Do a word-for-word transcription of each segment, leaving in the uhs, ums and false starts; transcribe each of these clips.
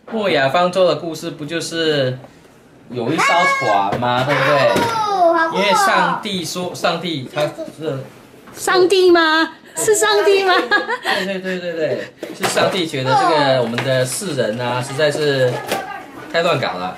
诺亚方舟的故事不就是有一艘船吗？对不对？因为上帝说，上帝他是上帝吗？是上帝吗？ 对对对对对，是上帝觉得这个我们的世人啊，实在是太乱搞了。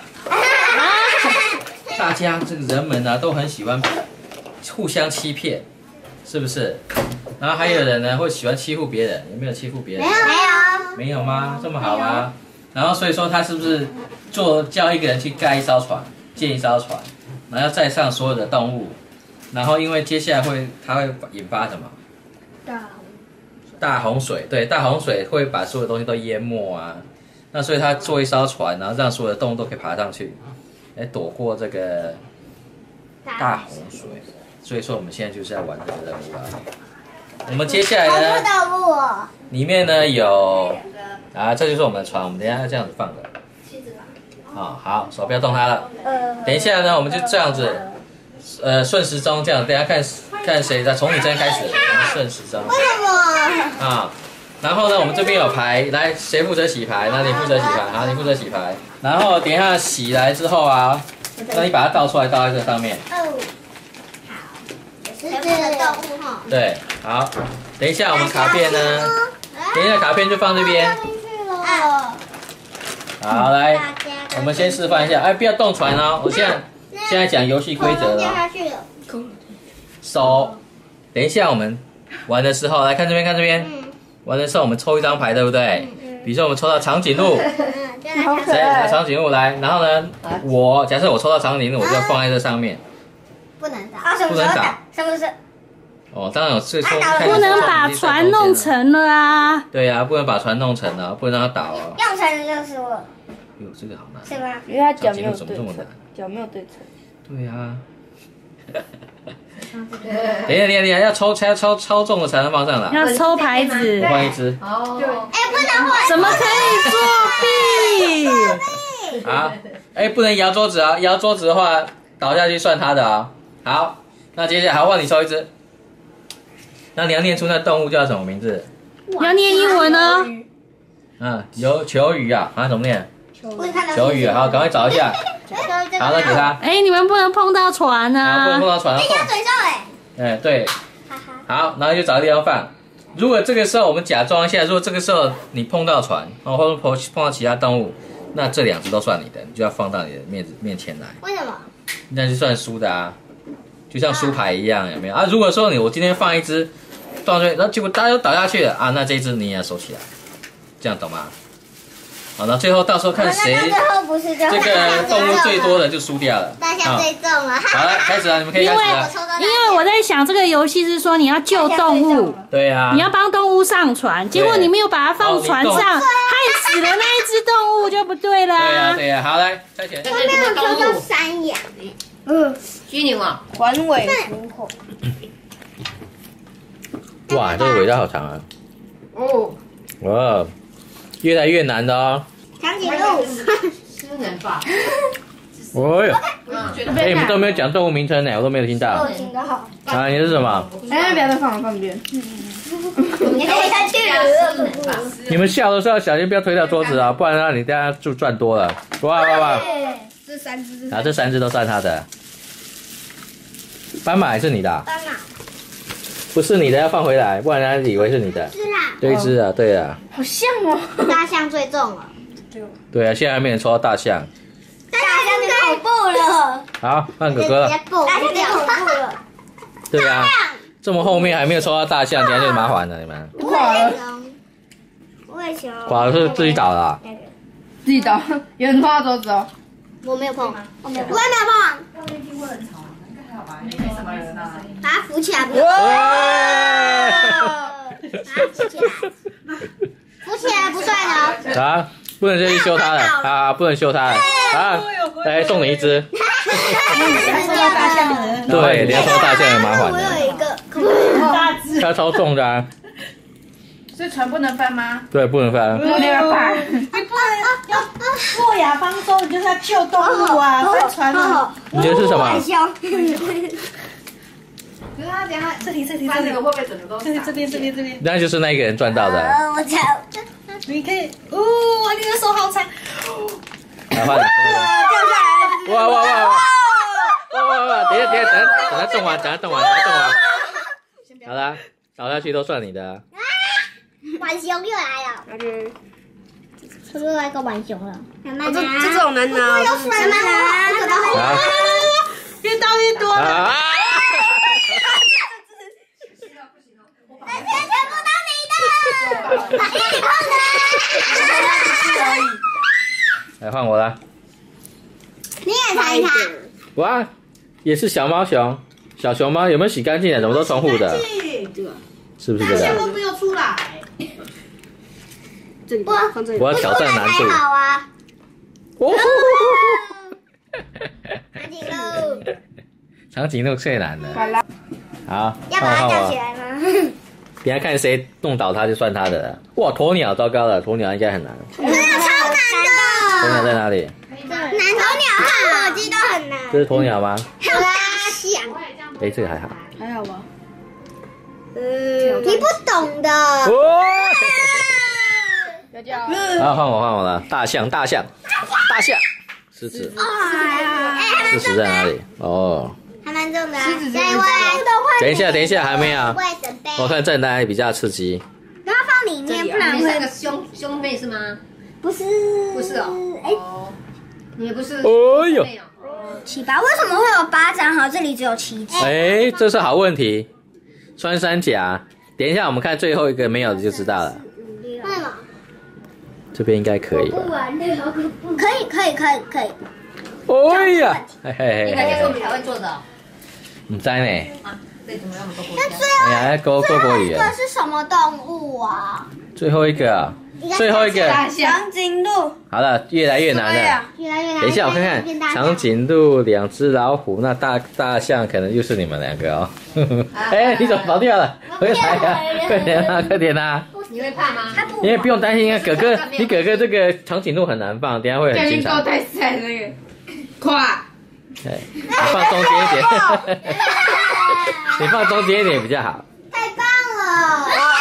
大家这个人们啊，都很喜欢互相欺骗，是不是？然后还有人呢，会喜欢欺负别人，有没有欺负别人？ 没有，没有， 没有吗？这么好吗？然后所以说他是不是做叫一个人去盖一艘船，建一艘船，然后要载上所有的动物，然后因为接下来会它会引发什么？ 大大洪水，对，大洪水会把所有东西都淹没啊。那所以他做一艘船，然后让所有的动物都可以爬上去，来躲过这个大洪水。所以说我们现在就是要玩这个任务啊。我们接下来呢， 动物哦， 里面呢有啊，这就是我们的船，我们等一下要这样子放的。啊、哦，好，手不要动它了。等一下呢，我们就这样子，呃，顺时钟这样，等一下看看谁的，从你这边开始，我们顺时钟。 为什么？ 啊，然后呢，我们这边有牌，来，谁负责洗牌？那你负责洗牌，好，你负责洗牌。然后等一下洗来之后啊，那你把它倒出来，倒在这上面。 哦，好，是这个动物哈。 对，好，等一下我们卡片呢，等一下卡片就放这边。 哦， 好，来，我们先示范一下，哎，不要动船哦，我现在现在讲游戏规则掉了。 下去了。 手，等一下我们玩的时候，来看这边，看这边。玩的时候我们抽一张牌，对不对？比如说我们抽到长颈鹿，谁拿长颈鹿来？然后呢，我假设我抽到长颈鹿，我就要放在这上面。 不能打， 不能打， 什么是？ 哦，当然有最初不能把船弄沉了啊！ 对呀、啊，不能把船弄沉了，不能让它倒哦。 用成就是我， 哟，这个好难， 是吗？ 因为他脚没有怎么这么难？ 脚没有对称。 对呀、啊。等一下，等一下，等一下，要抽才要抽超重的才能放上来。 要抽牌子， 换一只。 哦。哎，不能换。 怎么可以作弊？ 好，哎，不能摇桌子啊！摇桌子的话，倒下去算他的啊。好，那接下来还换你抽一只。那你要念出那动物叫什么名字？ 要念英文哦。 嗯，有球鱼啊，啊，怎么念？球鱼，好，赶快找一下。好，那给他。 哎，你们不能碰到船啊！不能碰啊！ 到船。 在嘴上哎。 哎，对。好，然后就找个地方放。如果这个时候我们假装一下，如果这个时候你碰到船，哦，或者碰碰到其他动物，那这两只都算你的，你就要放到你的面子面前来。 为什么？ 那就算输的啊，就像输牌一样，有没有啊？如果说你我今天放一只放上去，然后结果大家都倒下去了啊，那这一只你也要收起来，这样懂吗？好，那最后到时候看谁最后不是就这个动物最多的就输掉了。 大象最重了。 好了，开始了，你们可以因为开始了。 因为我在想，这个游戏是说你要救动物， 对呀、啊， 你要帮动物上船，结果你没有把它放船上， 哦害死了那一只动物就不对啦。 对呀、啊，对呀、啊，好来，猜拳。 我没有抽到山羊哎。 嗯， 拘牛啊， 环尾狐猴。 哇，这个尾巴好长啊！ 哦， 哇，越来越难的哦。 长颈鹿。 是人吧？ 哦哟， 嗯，觉哎，你们都没有讲动物名称呢，我都没有听到。 我听到。 啊，你是什么？ 哎，不要再放了，放边。 你可以下去了。 你们笑的时候小心不要推到桌子啊，不然让你大家就赚多了。哇哇哇！ 这三只。 啊，这三只都算他的。斑马还是你的、啊？ 斑马。 不是你的要放回来，不然人家以为是你的。 是啦。 对一只啊，对啊。 好像哦。 大象最重了。 对啊，现在还没人抽到大象。 大象最恐怖了。 好，换哥哥了。 大象最恐怖了。 对啊，这么后面还没有抽到大象，等下就麻烦了，你们。 垮了。 我也熊。 垮了是自己倒的、啊。 自己倒，有人碰到桌子哦。 我没有碰，我没有碰，我也没有碰。 外面听过很吵，应该还好吧？没什么人啊。 把它扶起来，不是？ 哇！ 把它扶起来，扶起来不算哦。 啊，不能再去修它了啊，不能修它了啊！来送你一只。 大象人。 对，你要抽大象很麻烦我的， 有一个， 大只。 它超重的啊。 所以船不能翻吗？ 对，不能翻。 不能翻。 你不能要诺亚方舟，你就是要救动物啊，翻船啊。 你觉得是什么？ 很凶。 可是他等下这里这里这里翻这个会不会整个都这里这边这边这边。 那就是那一个人赚到的。 呃，我操！ 你可以，哦，哇，你的手好长。 来换你。哇哇哇哇！哇哇哇！等一下等一下等一下，等它动完，等它动完，等它动完。好啦，倒下去都算你的。 浣熊又来了，是不是来个浣熊了？ 这这种难拿， 有水吗？ 好， 越倒越多了。 啊！ 这些全部都你的，你碰的。 来换我了。 你也猜一猜。 哇，也是小猫熊，小熊猫有没有洗干净的？怎么都重复的？是不是这个？ 都没有出来。 这里放这里。 我要挑战难度。 好啊。 哦。 长颈鹿。 长颈鹿最难的。好， 要把它吊起来吗？ 等下看谁弄倒它就算他的了。哇，鸵鸟，糟糕了，鸵鸟应该很难。 这个超难鸵鸟在哪里？ 的。南鸵鸟和火鸡都很难。 这是鸵鸟吗？ 还有大象。 哎，这个还好。 还好吧？ 嗯，你不懂的。 哦。 要叫。 好，换我换我了。大象，大象，大象，狮子， 哎， 狮子在哪里？哦。 还蛮重的。 狮子这位等一下，等一下，还没有。 会准备。 我看正单比较刺激。 不要放里面，不然你是那会个兄兄妹是吗？ 不是不是哦。 哎， 哦，你也不是。 哎呦， 七八为什么会有巴掌？好，这里只有七只。 哎，这是好问题。穿山甲，等一下我们看最后一个没有的就知道了。 为什么？ 这边应该可以吧？ 可以，可以，可以，可以。 哎呀，嘿嘿应该就是我嘿， 们才会做的哦。 唔知呢。 啊，对，怎么让我们都不那最哎呀，勾勾国语啊。 这是什么动物啊？ 最后一个啊，最后一个。 长颈鹿。 好了，越来越难了。 越来越难。 等一下，我看看，长颈鹿、两只老虎，那大大象可能就是你们两个哦。哎，你怎么跑掉了？回来呀！快点啊，快点啊！ 你会怕吗？ 你也不用担心啊，哥哥，你哥哥这个长颈鹿很难放，等下会很精彩。 太晒那个，快！ 对，你放中间一点，你放中间一点比较好。 太棒了！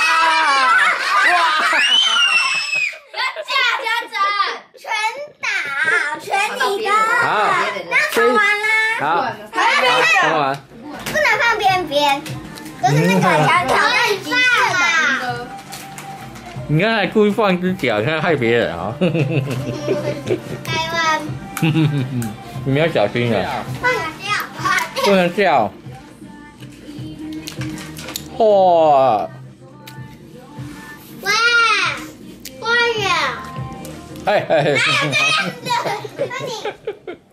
下家长， 全打，全你的。 好， 那放完啦。 好，好，放完。 不能放边边，就是那个小挑战击放啦。 你刚才故意放一只脚，看害别人啊！ 台湾你们要小心啊， 放掉， 不能叫。哇！ 喂，花园， 哎哎！ 那你。